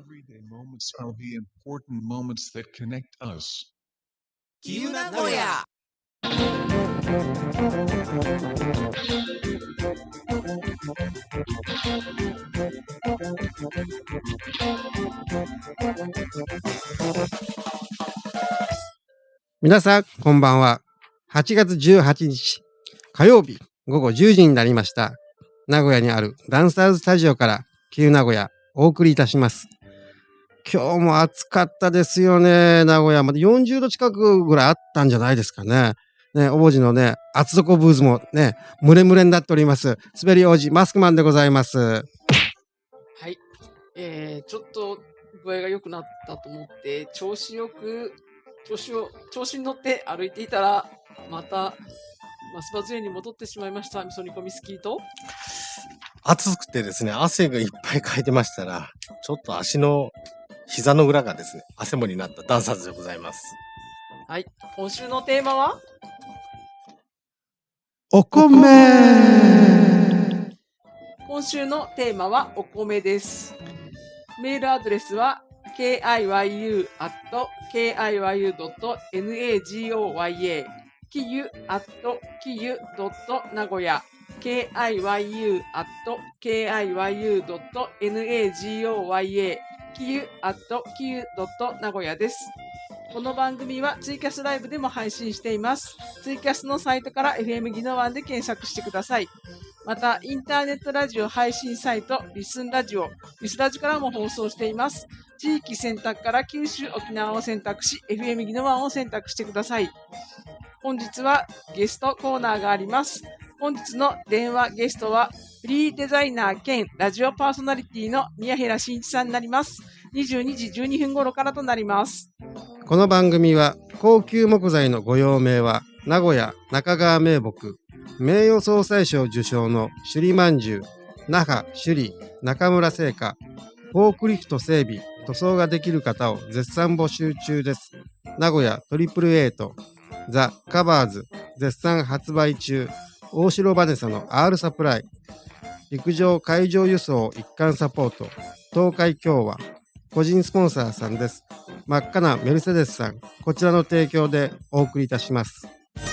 Everyday moments are the important moments that connect us. きゆなごや。 皆さん、こんばんは。8月18日、火曜日、午後10時になりました。名古屋にあるダンサーズスタジオから、きゆ名古屋、お送りいたします。今日も暑かったですよね。名古屋まで40度近くぐらいあったんじゃないですかね。ね、王子のね、厚底ブーズもね、ムレムレになっております。滑り王子、マスクマンでございます。 はい。ちょっと具合が良くなったと思って、調子に乗って歩いていたら、また、松葉杖に戻ってしまいました。味噌煮込みスキーと。 暑くてですね、汗がいっぱいかいてましたら、ちょっと足の膝の裏がですね、汗もになったダンサーズでございます。 はい。今週のテーマはお米。 今週のテーマはお米です。メールアドレスはkiyu@kiyu.nagoya kiyu@kiyu.nagoya kiyu@kiyu.nagoya kiyu@kiyu.nagoya です。この番組はツイキャスライブでも配信しています。ツイキャスのサイトから FM ギノワンで検索してください。また、インターネットラジオ配信サイト、リスラジからも放送しています。地域選択から九州、沖縄を選択し、FM ギノワンを選択してください。本日はゲストコーナーがあります。本日の電話ゲストは、フリーデザイナー兼ラジオパーソナリティの宮平真一さんになります。22時12分頃からとなります。 この番組は高級木材のご用命は名古屋中川名木名誉総裁賞受賞の首里まんじゅう那覇首里中村製菓フォークリフト整備塗装ができる方を絶賛募集中です。名古屋888ザ・カバーズ絶賛発売中。大城バネサの R サプライ陸上海上輸送一貫サポート東海共和個人スポンサーさんです。真っ赤なメルセデスさん、こちらの提供でお送りいたします。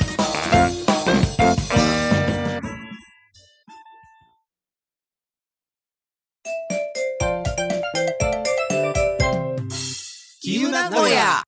きゆなごや。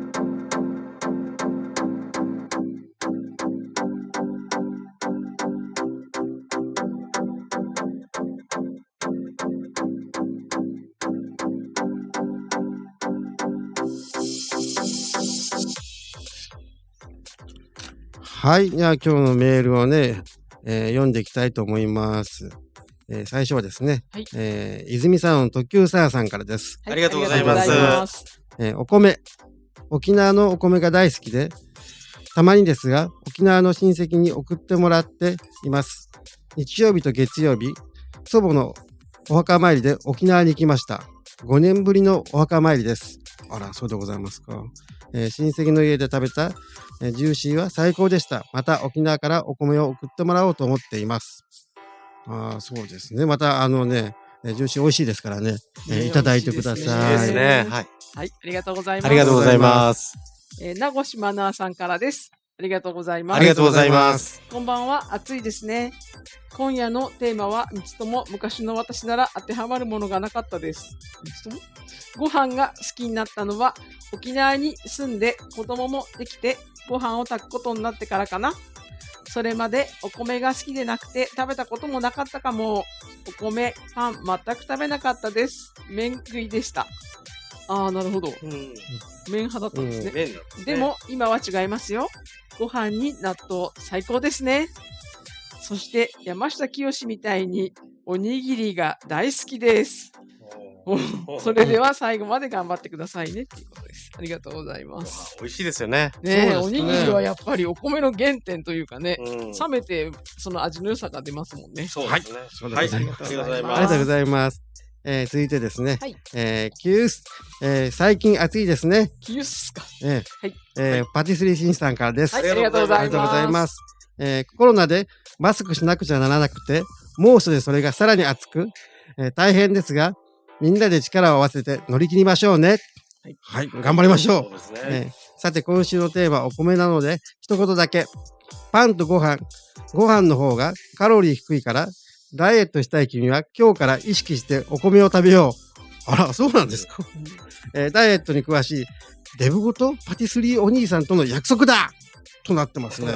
はい。では今日のメールをね、読んでいきたいと思います。最初はですね、 はい。 泉さん、特急さやさんからです。 はい、 ありがとうございます。 ありがとうございます。 お米。沖縄のお米が大好きで、たまにですが、沖縄の親戚に送ってもらっています。日曜日と月曜日、祖母のお墓参りで沖縄に行きました。5年ぶりのお墓参りです。あら、そうでございますか。親戚の家で食べた、ジューシーは最高でした。また沖縄からお米を送ってもらおうと思っています。そうですね。またジューシー美味しいですからね。いただいてください。 いいですね。はい。 はい、ありがとうございます。 ありがとうございます。 名越マナーさんからです。ありがとうございます。 ありがとうございます。 こんばんは、暑いですね。今夜のテーマは、3つとも昔の私なら当てはまるものがなかったです。3つともご飯が好きになったのは、沖縄に住んで子供もできてご飯を炊くことになってからかな。それまでお米が好きでなくて食べたこともなかったかも。お米、パン、全く食べなかったです。麺食いでした。なるほど。麺派だったんですね。 麺だね。 でも今は違いますよ。ご飯に納豆、最高ですね。そして山下清みたいにおにぎりが大好きです。それでは最後まで頑張ってくださいねっていうことです。ありがとうございます。 美味しいですよね。 ねえ、 そうですねおにぎりはやっぱりお米の原点というかね、 うん冷めてその味の良さが出ますもんね。 そうですね。 そうはい。ありですねがとうございます。 ありがとうございます。続いてですね、 はい。 最近暑いですね。 キユッスか。 はいはい。 パティスリーシンさんからです。 はい、ありがとうございます。 ありがとうございます。コロナでマスクしなくちゃならなくて、猛暑でそれがさらに暑く、大変ですが、 みんなで力を合わせて乗り切りましょうね。はい、頑張りましょそうですう。 ね。 さて、今週のテーマはお米なので、一言だけ。パンとご飯の方がカロリー低いから、ダイエットしたい君は今日から意識してお米を食べよう。あら、そうなんですか。ダイエットに詳しいデブごとパティスリーお兄さんとの約束だとなってますね。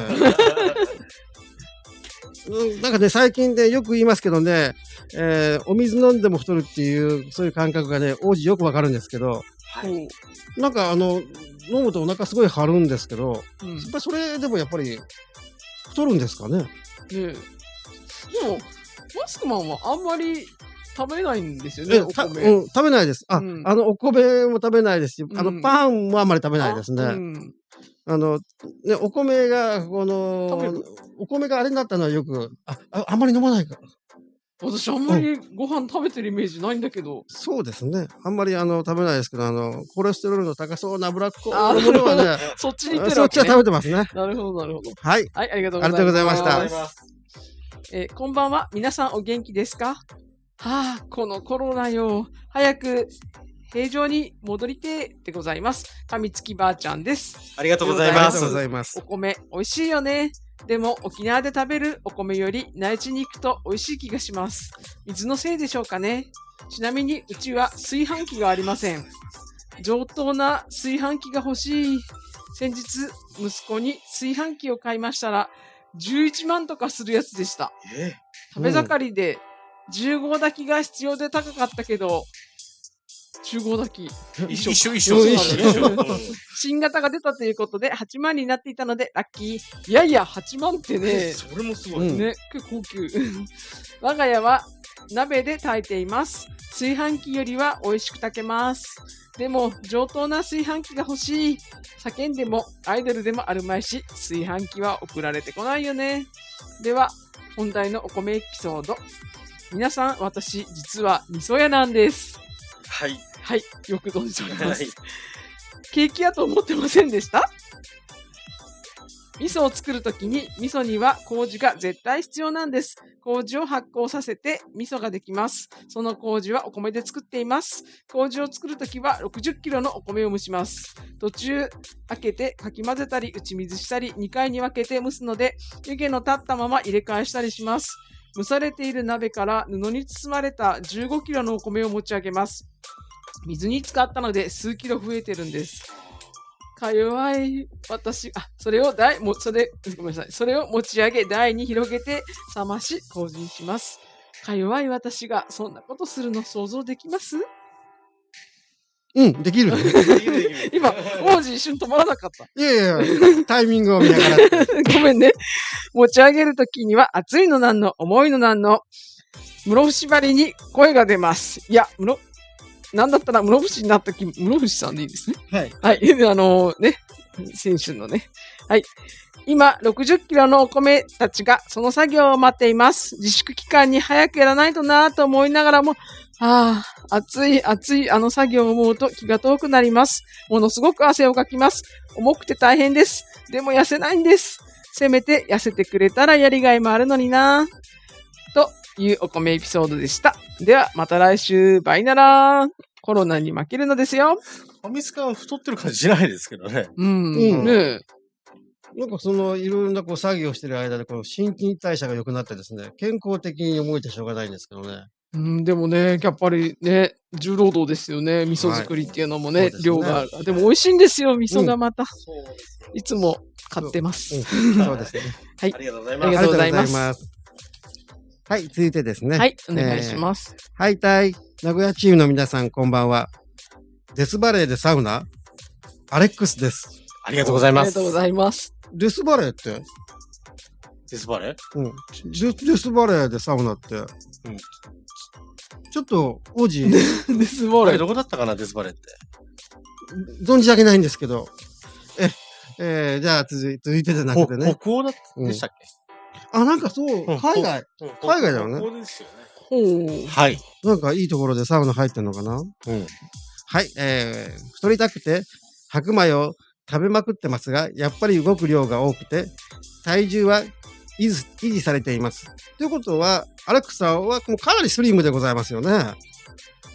なんかね、最近でよく言いますけどね、お水飲んでも太るっていう、そういう感覚がね、王子よくわかるんですけど、なんか飲むとお腹すごい張るんですけど、 うん。 やっぱりそれでもやっぱり太るんですかね。 ねえ。でも、マスクマンはあんまり食べないんですよね、お米。 食べないです。 うんお米も食べないですし、 うんパンもあんまり食べないですね。 うん。 ね、お米が、 食べるお米があれになったのはよく、あんまり飲まないから。 私あんまりご飯食べてるイメージないんだけど。 そうですね。あんまり食べないですけど、コレステロールの高そうな脂っこあいものはね、 そっちに行ってるそっちはわけね。 食べてますね。 なるほど、なるほど。 はい。 はい、ありがとうありがとうございましたありがとうございます。 こんばんは。皆さんお元気ですか？はあ、このコロナよ。早く平常に戻りてえでございます。かみつきばあちゃんです。 ありがとうございますありがとう。ございますお。米、美味しいよね。でも、沖縄で食べるお米より内地に行くと美味しい気がします。水のせいでしょうかね。ちなみに、うちは炊飯器がありません。上等な炊飯器が欲しい。先日、息子に炊飯器を買いましたら、11万とかするやつでした。食べ盛りで、10合炊きが必要で高かったけど、10合炊き。 一緒。 そうなんだねうん新型が出たということで8万になっていたのでラッキー。いやいや、8万ってね、 それもすごい。 うんね、結構高級。我が家は鍋で炊いています。炊飯器よりは美味しく炊けます。でも、上等な炊飯器が欲しい。叫んでもアイドルでもあるまいし、炊飯器は送られてこないよね。では、本題のお米エピソード。皆さん、私、実は味噌屋なんです。 はい。 はい、よく存じております。 はいケーキ屋と思ってませんでした？味噌を作るときに味噌には麹が絶対必要なんです。麹を発酵させて味噌ができます。その麹はお米で作っています。麹を作るときは60キロのお米を蒸します。途中開けてかき混ぜたり打ち水したり2回に分けて蒸すので湯気の立ったまま入れ替えしたりします。蒸されている鍋から布に包まれた15キロのお米を持ち上げます。水に浸かったので数キロ増えてるんです。か弱い私、それを持ち上げ台に広げて冷まし麹にします。か弱い私がそんなことするの想像できます？ うん、できる。 今、王子一瞬止まらなかった。 いやいや、タイミングを見ながら。 ごめんね。持ち上げるときには熱いのなんの、重いのなんの、室伏張りに声が出ます。いや、なんだったら室伏になった時、室伏さんでいいですね。 はい。 はい。ね、選手のね。はい。今、60キロのお米たちがその作業を待っています。自粛期間に早くやらないとなぁと思いながらも、熱いあの作業を思うと気が遠くなります。ものすごく汗をかきます。重くて大変です。でも痩せないんです。せめて痩せてくれたらやりがいもあるのになぁ。というお米エピソードでした。では、また来週。バイなら。コロナに負けるのですよ。 ファミスカは太ってる感じしないですけどね。 うん。 うんねえ。 なんかいろいろな作業してる間で、新陳代謝が良くなってですね、健康的に思えてしょうがないんですけどね。 うん、でもね、やっぱりね、重労働ですよね。味噌作りっていうのもね、 はいそうですね量がある。でも美味しいんですよ、味噌がまた。いつも買ってます。 そうですね。 ありがとうございあます。 りがとうございますありがとうございます。はい、続いてですね。 はい、お願いします。 はいたい、名古屋チームの皆さん、こんばんは。デスバレーでサウナアレックスです。 ありがとうございます。 ありがとうございます。 デスバレーってデスバレーデスバレーでサウナって、ちょっと、王子、 ですもあれどこだったかな、デスバレーって。 存じ上げないんですけど、じゃあ続いてじゃなくてね。 北欧でしたっなんかそう、 け海外、 うん海外だよね北欧ですよね。 ほう。 はい。 なんかいいところでサウナ入ってんのかな。 うん。 はい、太りたくて白米を食べまくってますが、やっぱり動く量が多くて、体重は維持されています。ということは、アレックスさんはもうかなりスリムでございますよね。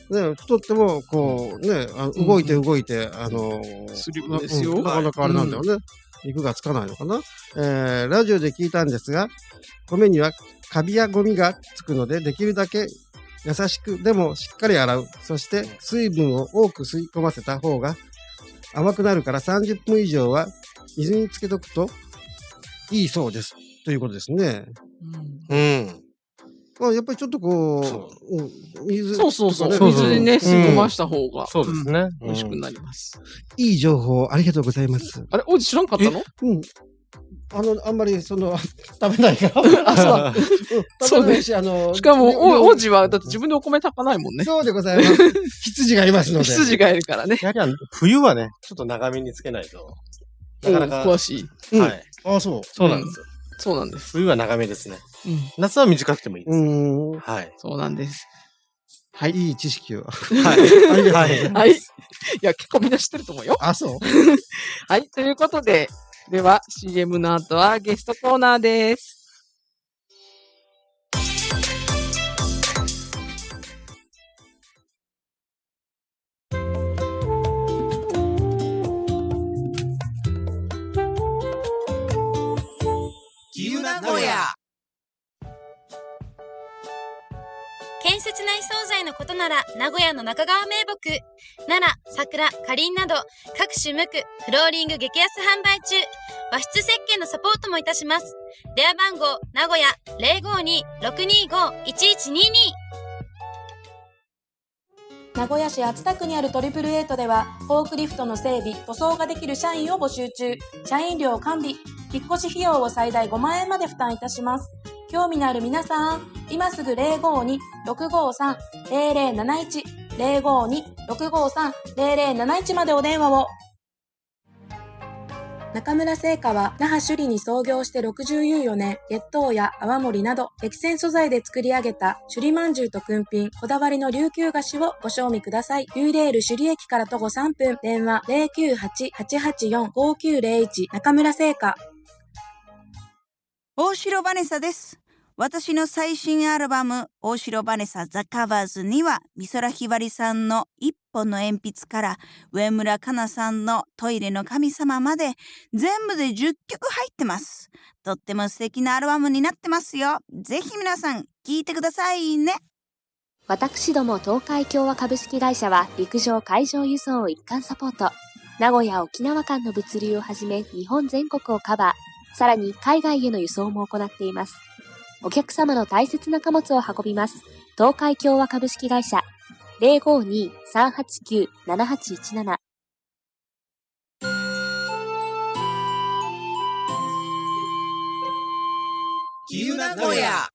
ね、太っても、こう、ね、動いて、 スリムですよ。 なかなかあれなんだよね。肉がつかないのかな。ラジオで聞いたんですが、米にはカビやゴミがつくので、できるだけ優しく、でもしっかり洗う。そして水分を多く吸い込ませた方が甘くなるから30分以上は水につけとくといいそうです。ということですね。やっぱりちょっとこう、水そう。 とかね水にね、吸い込ました方がそうですね。 美味しくなります。 いい情報ありがとうございます。 あれ、王子知らんかったの？ あんまり、食べないから。 あ、そう。 食べないし、 しかも、王子は、だって自分でお米炊かないもんね。 そうでございます。羊がいますので。 羊がいるからね。 やはり冬はね、ちょっと長めにつけないと。なかなか。 詳しい。 はい。 そう。 そうなんですよ。 そうなんです。 冬は長めですね。夏は短くてもいいです。はい。 そうなんです。 はい。いい知識を。 はい。 はい。いや、結構みんな知ってると思うよ。 そう。 はい。ということで、では CM の後はゲストコーナーです。 きゆ名古屋。 建設内惣菜のことなら名古屋の中川名木、奈良、桜、かりんなど各種無垢フローリング激安販売中。和室設計のサポートもいたします。電話番号名古屋 052-625-1122。 名古屋市熱田区にあるトリプルエイトでは、フォークリフトの整備、塗装ができる社員を募集中。社員料完備。引っ越し費用を最大5万円まで負担いたします。興味のある皆さん、今すぐ 052-653-0071、052-653-0071までお電話を。中村製菓は那覇首里に創業して64年、越冬や泡盛など激戦素材で作り上げた首里まんじゅうとくんぴん、こだわりの琉球菓子をご賞味ください。ユーレール首里駅から徒歩3分、電話 098-884-5901 中村製菓。 大城バネサです。私の最新アルバム大城バネサザカバーズには美空ひばりさんの一本の鉛筆から上村かなさんのトイレの神様まで全部で10曲入ってます。とっても素敵なアルバムになってますよ。ぜひ皆さん聴いてくださいね。 私ども東海共和株式会社は陸上海上輸送を一貫サポート。名古屋沖縄間の物流をはじめ日本全国をカバー。さらに海外への輸送も行っています。お客様の大切な貨物を運びます。東海共和株式会社 052-389-7817。 きゆ名古屋。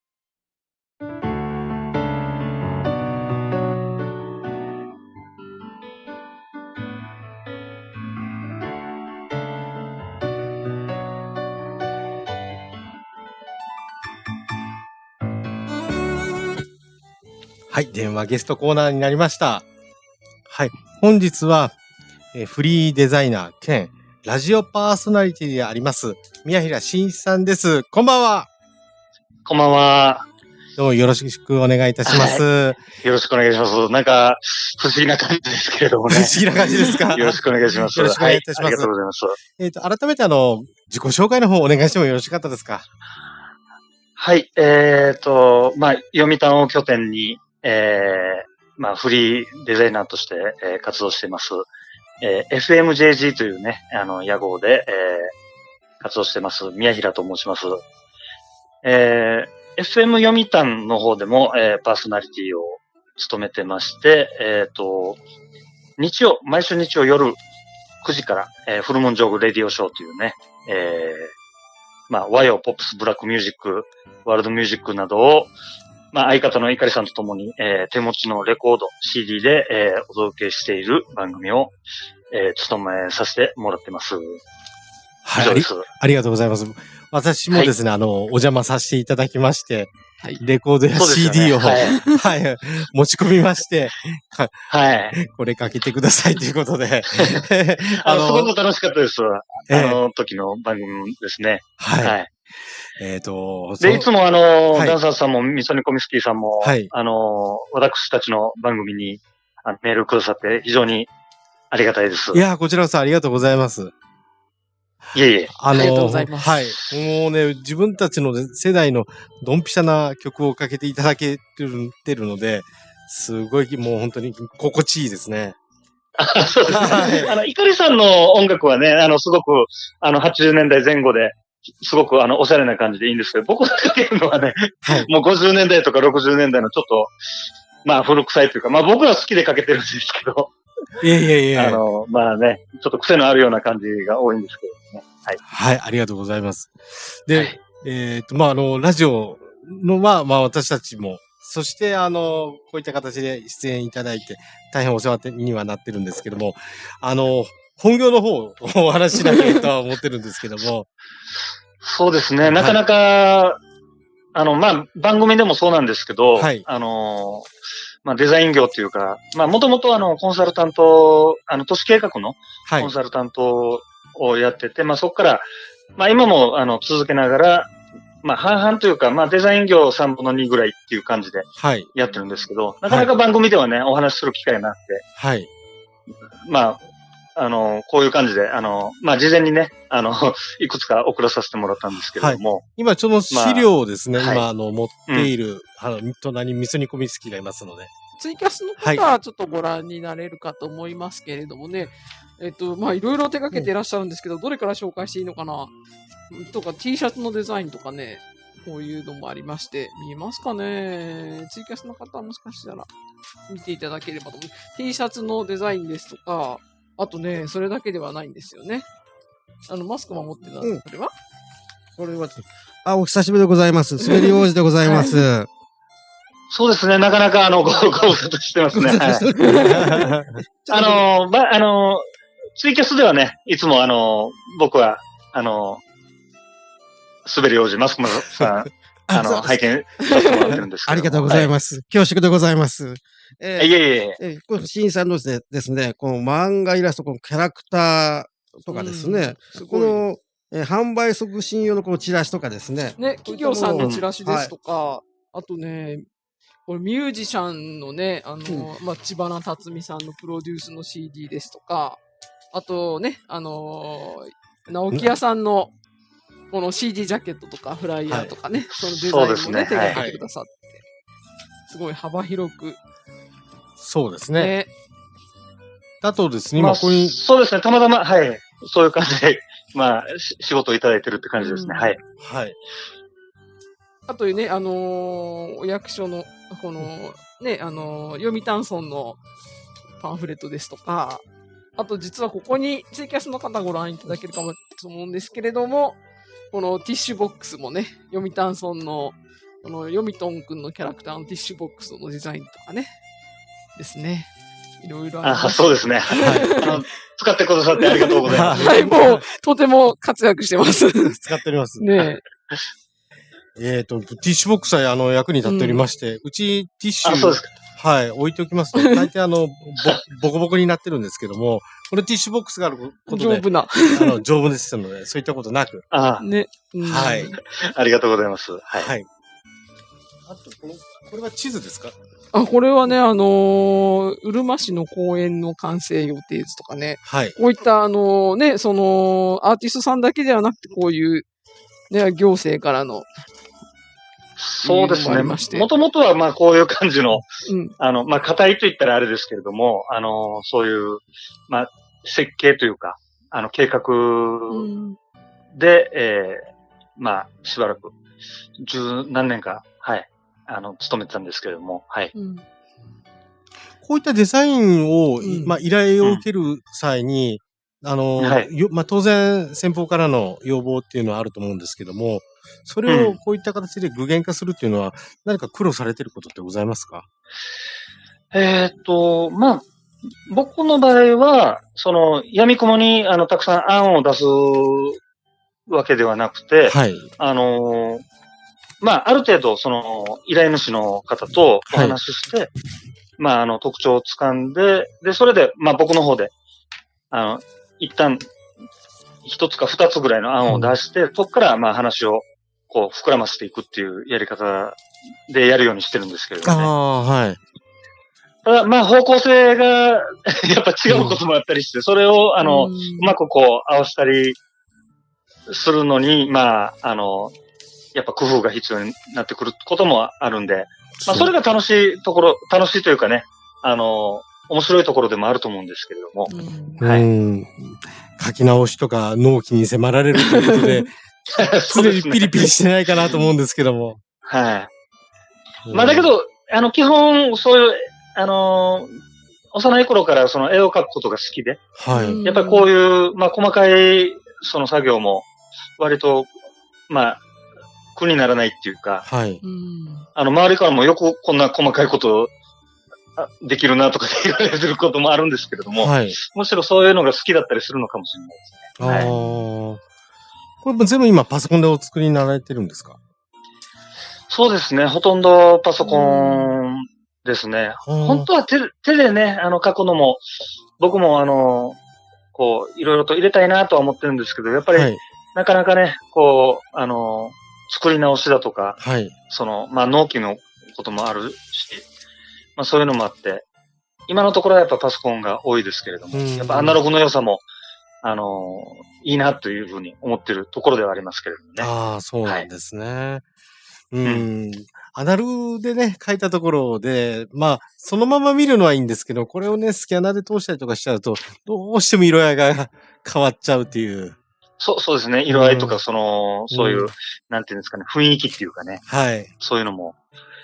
はい、電話ゲストコーナーになりました。はい、本日は、フリーデザイナー兼ラジオパーソナリティであります宮平真一さんです。こんばんは。 こんばんは。 どうもよろしくお願いいたします。 よろしくお願いします。なんか不思議な感じですけれどもね。 不思議な感じですか。 よろしくお願いします。 よろしくお願いいたします。 はい、ありがとうございます。 改めて自己紹介の方お願いしてもよろしかったですか。 はい、読谷を拠点にフリーデザイナーとして、活動しています。FMJG というね、屋号で、活動しています。宮平と申します。FM 読谷の方でも、パーソナリティを務めてまして、毎週日曜夜9時から、フルムーンジョグレディオショーというね、和洋ポップス、ブラックミュージック、ワールドミュージックなどを、相方のいかりさんと共に、手持ちのレコード、CD で、お届けしている番組を、務めさせてもらってます。 はい。ありがとうございます。私もですね、はい、お邪魔させていただきまして、はい、レコードや CD を、はい、持ち込みまして、はい。これかけてくださいということで。 すごく楽しかったです。時の番組ですね。 はい。はい。 で、いつもダンサーさんも、ミソニコミスキーさんも、はい、私たちの番組に、 メールくださって非常にありがたいです。 いや、こちらこそありがとうございます。 いえいえ。 ありがとうございます。 はい。もうね、自分たちの世代のドンピシャな曲をかけていただけてるので、すごいもう本当に心地いいですね。 そうですね。いかりさんの音楽はね、すごく、80年代前後で、すごくおしゃれな感じでいいんですけど、僕がかけるのはね、はい、もう50年代とか60年代のちょっと、まあ古臭いというか、まあ僕は好きでかけてるんですけど、 いやいやいや。 まあね、ちょっと癖のあるような感じが多いんですけどね。はい。 はい、ありがとうございます。で、はい、まあラジオのまあ私たちも、そしてこういった形で出演いただいて、大変お世話にはなってるんですけども、本業の方をお話ししなきゃとは思ってるんですけども。 そうですね。なかなか、まあ、番組でもそうなんですけど、はい、まあ、デザイン業というか、まあ、もともとコンサルタント、都市計画のコンサルタントをやってて、はい、まあ、そこから、まあ、今も、続けながら、まあ、半々というか、まあ、デザイン業3分の2ぐらいっていう感じで、やってるんですけど、はい、なかなか番組ではね、お話しする機会がなくて、はい。まあ、こういう感じで、まあ、事前にね、いくつか送らさせてもらったんですけれども。はい、 今、その資料をですね、まあ、今、持っている、隣に味噌煮込み好きがいますので。 ツイキャスの方はちょっとご覧になれるかと思いますけれどもね、まあ、いろいろ手掛けていらっしゃるんですけど、どれから紹介していいのかなとか、T シャツのデザインとかね、こういうのもありまして、見えますかね？ツイキャスの方はもしかしたら見ていただければと思う。T シャツのデザインですとか、あとね、それだけではないんですよね。マスクも持ってた、これはこれは、お久しぶりでございます。滑り王子でございます。はい、 そうですね、なかなかご無沙汰してますね。はい。ツイキャスではね、いつも僕は、滑り王子、マスクマさん、拝見させてもらってるんですけど。 ありがとうございます。はい、恐縮でございます。 いえいえ。 この新さんのですね、この漫画イラスト、このキャラクターとかですね、この、販売促進用のこのチラシとかですね。 ね、企業さんのチラシですとか、はい、あとね、これミュージシャンのね、まあ、千葉辰巳さんのプロデュースの CD ですとか、あとね、直木屋さんのこの CD ジャケットとかフライヤーとかね、はい、そのデザインもね、手がけてくださって、すごい幅広く。 そうですね。あとですね、 まあ、そうですね、たまたま、はい、そういう感じで、まあ、仕事をいただいてるって感じですね、はい。 はい。 あとね、お役所の、この、ね、読谷村のパンフレットですとか、あと実はここにツイキャスの方ご覧いただけるかもと思うんですけれども、このティッシュボックスもね、読谷村の、この読谷くんのキャラクターのティッシュボックスのデザインとかね、ですね。いろいろあります。 そうですね。はい。使ってくださってありがとうございます。 はい、もう、とても活躍してます。 使っております。 ねティッシュボックスは役に立っておりまして、うちティッシュ、 そうですか。 はい、置いておきますと、大体ボコボコになってるんですけども、このティッシュボックスがあることで、 丈夫な。 丈夫ですので、そういったことなく。 ね。 はい。 ありがとうございます。はい。 はい。あと、これは地図ですか？ これはね、うるま市の公園の完成予定図とかね。 はい。 こういったね、その、アーティストさんだけではなくて、こういう、ね、行政からの、 そうですね。もともとは、まあ、こういう感じの、まあ、硬いと言ったらあれですけれども、そういう、まあ、設計というか、計画で、まあ、しばらく、十何年か、はい、勤めてたんですけれども、はい。 こういったデザインを、まあ、依頼を受ける際に、はい、まあ、当然、先方からの要望っていうのはあると思うんですけども、それをこういった形で具現化するっていうのは、何か苦労されてることってございますか？ まあ、僕の場合は、闇雲に、たくさん案を出すわけではなくて、 はい。 まあ、ある程度、依頼主の方とお話しして、まあ、特徴をつかんで、で、それで、まあ、僕の方で、一旦、一つか二つぐらいの案を出して、そこから、まあ、話を、こう、膨らませていくっていうやり方でやるようにしてるんですけれどね。 はい。 ただ、まあ、方向性が、やっぱ違うこともあったりして、それを、うまくこう、合わせたりするのに、まあ、やっぱ工夫が必要になってくることもあるんで、まあ、それが楽しいというかね、面白いところでもあると思うんですけれども。 はい。書き直しとか納期に迫られるということで、常にピリピリしてないかなと思うんですけども。 はい。まあ、だけど、基本、そういう、幼い頃からその絵を描くことが好きで、 はい。 やっぱりこういう、まあ、細かい、その作業も、割と、まあ、苦にならないっていうか、 はい。 周りからもよくこんな細かいことできるなとか言われてることもあるんですけれども、 はい。 むしろそういうのが好きだったりするのかもしれないですね。はい。 これも全部今パソコンでお作りになられてるんですか？ そうですね。ほとんどパソコンですね。本当は手でね、書くのも、僕もこう、いろいろと入れたいなとは思ってるんですけど、やっぱり、なかなかね、こう、作り直しだとか、 はい。 まあ、納期のこともあるし、まあ、そういうのもあって、今のところはやっぱパソコンが多いですけれども、やっぱアナログの良さも、いいなというふうに思ってるところではありますけれどもね。 ああ、そうなんですね。アナログでね、書いたところで、まあ、そのまま見るのはいいんですけど、これをね、スキャナーで通したりとかしちゃうと、どうしても色合いが変わっちゃうっていう。 そうですね。色合いとか、そういう、なんていうんですかね、雰囲気っていうかね。 はい。 そういうのも、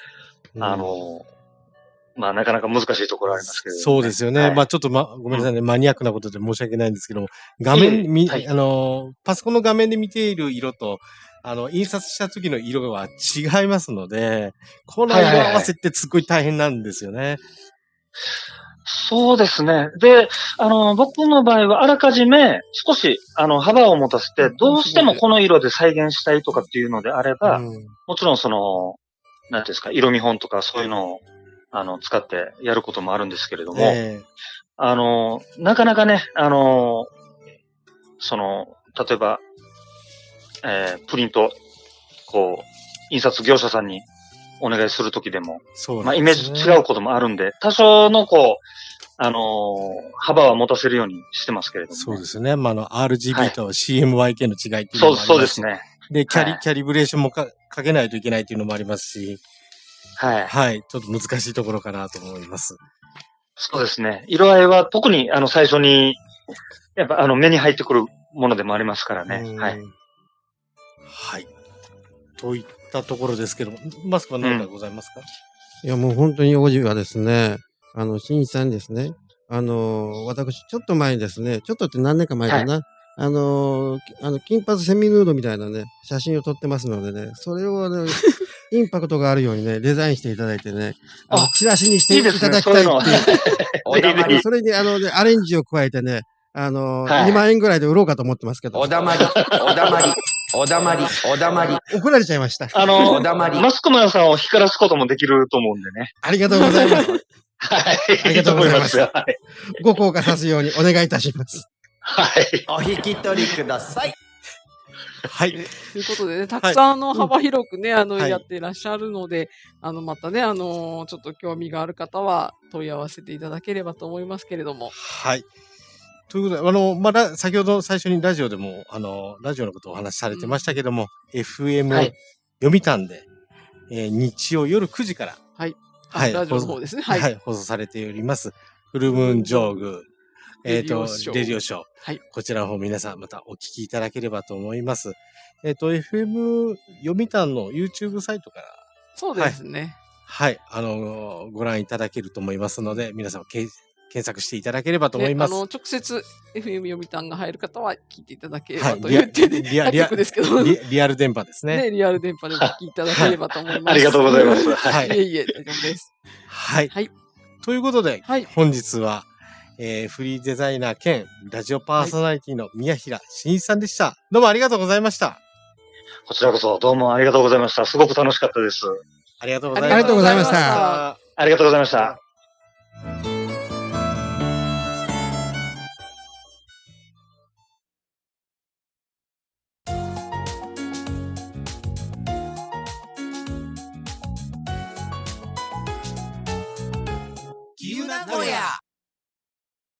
まあ、なかなか難しいところありますけど、ね。 そうですよね。まあ、ちょっとごめんなさいね、マニアックなことで申し訳ないんですけども、画面パソコンの画面で見ている色と、印刷した時の色は違いますので、この色合わせってすっごい大変なんですよね。 そうですね。で、僕の場合はあらかじめ少し、幅を持たせて、どうしてもこの色で再現したいとかっていうのであれば、もちろんなんていうんですか、色見本とかそういうのを、使ってやることもあるんですけれども、なかなかね、例えば、プリント、こう、印刷業者さんにお願いするときでも、まあ、イメージ違うこともあるんで、多少のこう、幅は持たせるようにしてますけれども、ね。 そうですね。まあ、RGB と CMYK の違いっていうのもありますし、 そうですね。 で、キャリブレーションもかけないといけないっていうのもありますし、 はい。 はい。ちょっと難しいところかなと思います。 そうですね。色合いは特に、最初に、やっぱ、目に入ってくるものでもありますからね。はい。 はい。といったところですけども、マスクは何かございますか？ いや、もう本当に王子はですね、新一さんですね、私、ちょっと前にですね、ちょっとって何年か前かな、金髪セミヌードみたいなね、写真を撮ってますのでね、それをね、インパクトがあるようにね、デザインしていただいてね、チラシにしていただきたいっていう。それにアレンジを加えてね、2万円ぐらいで売ろうかと思ってますけど。 おだまり。 怒られちゃいました。 マスクマンさんを光らすこともできると思うんでね。 ありがとうございます。 はい。 ありがとうございます。ご効果さすようにお願いいたします。 はい。 お引き取りください。 はい。 ということでね、たくさん幅広くね、やっていらっしゃるので、またね、ちょっと興味がある方は問い合わせていただければと思いますけれども。 はい。ということで、まだ先ほど最初にラジオでも、ラジオのことをお話しされてましたけども、FM 読谷で、日曜夜9時から、 はい。はい。ラジオの方ですね。 はい。放送されております。フルムーンジョーグ、レディオショー。はい。こちらの方皆さんまたお聞きいただければと思います。FM 読谷の YouTube サイトから。 そうですね。 はい。ご覧いただけると思いますので、皆さん検索していただければと思います。 直接 FM 読谷が入る方は聞いていただければと言ってね、リアル電波ですね。 ね、リアル電波でお聞きいただければと思います。 ありがとうございます。 はい。いえ、大丈夫です。 はい。ということで、本日は、フリーデザイナー兼ラジオパーソナリティの宮平真一さんでした。どうもありがとうございました。 こちらこそどうもありがとうございました。すごく楽しかったです。 ありがとうございました。 ありがとうございました。 ありがとうございました。 牛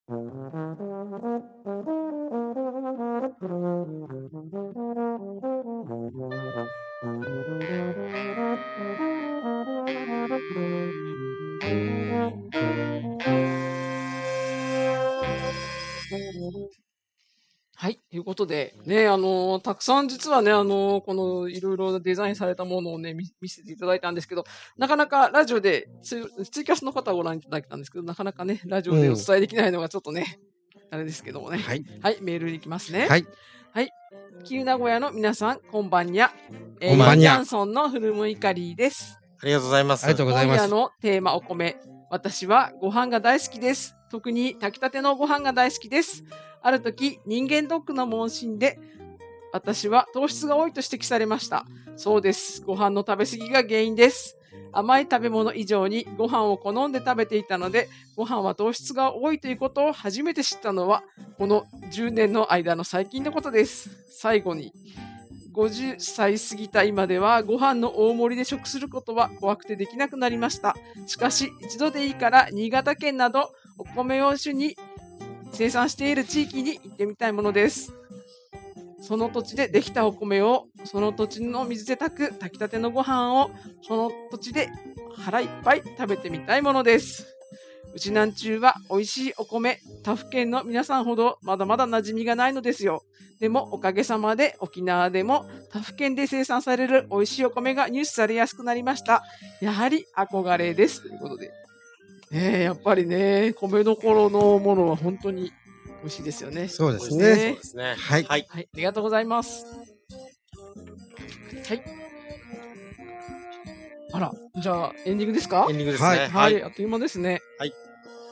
はい。ということで、ね、たくさん実はね、このいろいろデザインされたものをね、見せていただいたんですけど、なかなかラジオで、ツイキャスの方はご覧いただいたんですけど、なかなかね、ラジオでお伝えできないのがちょっとね、あれですけどもね。はい。はい、メールに行きますね。はい。はい。旧名古屋の皆さん、こんばんにゃ。 こんばんにゃ。 ヤンソンのフルムイカリーです。 ありがとうございます。 ありがとうございます。 今夜のテーマお米。私はご飯が大好きです。特に炊きたてのご飯が大好きです。ある時、人間ドックの問診で、私は糖質が多いと指摘されました。そうです。ご飯の食べ過ぎが原因です。甘い食べ物以上にご飯を好んで食べていたので、ご飯は糖質が多いということを初めて知ったのは、この10年の間の最近のことです。最後に、50歳過ぎた今ではご飯の大盛りで食することは怖くてできなくなりました。しかし一度でいいから新潟県などお米を主に生産している地域に行ってみたいものです。その土地でできたお米をその土地の水で炊く炊きたてのご飯をその土地で腹いっぱい食べてみたいものです。うちなんちゅうは美味しいお米、他府県の皆さんほどまだまだ馴染みがないのですよ。でもおかげさまで沖縄でも他府県で生産される美味しいお米が入手されやすくなりました。やはり憧れです。ということで。やっぱりね、米どころのものは本当に美味しいですよね。 そうですね。 そうですね。 はい。 はい。ありがとうございます。はい。あら、じゃあエンディングですか？ エンディングですね。 はい。はい。あっという間ですね。 はい。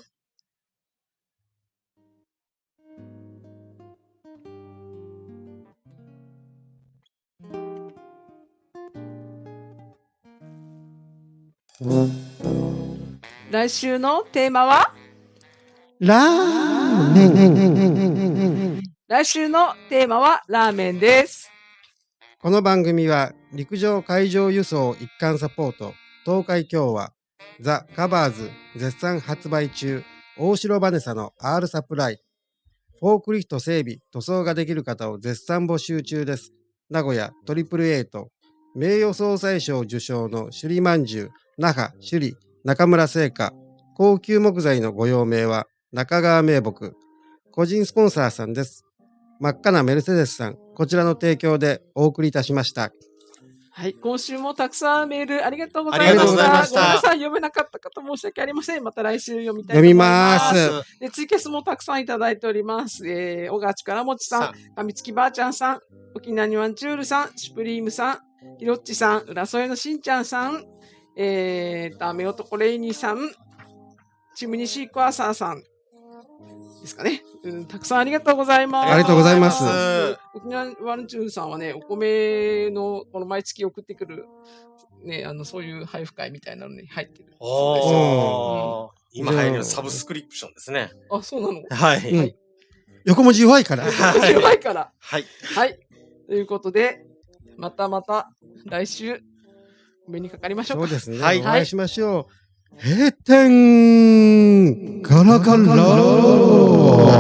来週のテーマはラーメン。 来週のテーマはラーメンです。 この番組は陸上海上輸送一貫サポート東海共和ザ・カバーズ絶賛発売中大城バネサの R サプライフォークリフト整備塗装ができる方を絶賛募集中です。名古屋トリプル8名誉総裁賞受賞の首里まんじゅう那覇首里中村製菓高級木材のご用命は中川名木個人スポンサーさんです。真っ赤なメルセデスさん、こちらの提供でお送りいたしました。 はい、今週もたくさんメールありがとうございました。ごめんなさい、読めなかった方申し訳ありません。また来週読みたいと思います。 読みます。 でツイキャスもたくさんいただいております。小川力持さん、かみつきばあちゃんさん、沖縄にワンチュールさん、シュプリームさん、ひろっちさん、浦添のしんちゃんさん、アメ男レイニーさん、チムニシークワーサーさんですかね。たくさんありがとうございます。 ありがとうございます。 沖縄ワンチュールさんはね、お米のこの毎月送ってくる、ね、そういう配布会みたいなのに入ってる。 今入るサブスクリプションですね。 あ、そうなの？ はい。 うん、横文字弱いから。 横文字弱いから。 はい。 はい。ということで、また来週、お目にかかりましょうか。 そうですね。 はい。 お会いしましょう。閉店ガラガラ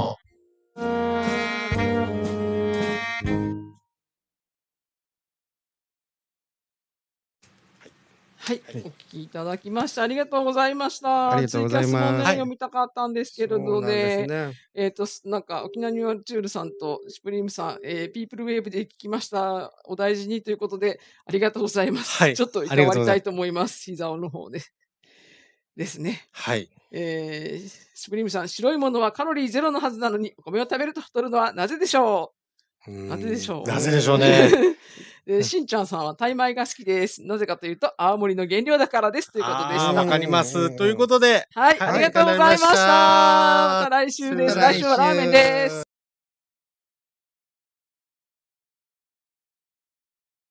はい、お聞きいただきましてありがとうございました。 ありがとうございます。 ツイキャスもね、読みたかったんですけれどね。 ね、 なんか沖縄ニュアルチュールさんとシュプリームさん、ピープルウェーブで聞きました。お大事にということでありがとうございます。はい、ちょっといたわりたいと思います。膝尾の方で。ですね。 はい。 シュプリームさん、白いものはカロリーゼロのはずなのに、お米を食べると太るのはなぜでしょう？なぜでしょう？ なぜでしょうね。 しんちゃんさんはタイ米が好きです。なぜかというと、青森の原料だからです。ということでした。 わかります。ということで。 はい、ありがとうございました。また来週です。来週はラーメンです。